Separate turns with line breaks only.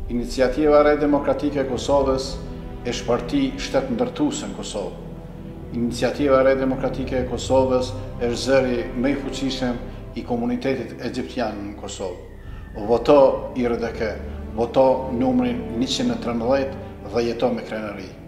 Iniciativa Re Demokratike e Kosovës është parti shtetëndërtuese në Kosovë. Iniciativa Re Demokratike e Kosovës është zëri më i fuqishëm i komunitetit egjiptian në Kosovë. Voto IRDK, voto numrin 113 dhe jeto me krenari.